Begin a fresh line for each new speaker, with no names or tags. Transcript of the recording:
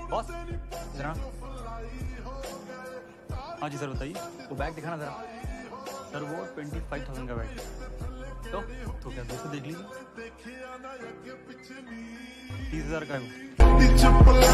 Boss जरा। हाँ जी sir बताइए। वो बैग दिखाना जरा। सर वो 25,000 का बैग। तो क्या दोस्तों देख लीजिए। 30,000 का है वो।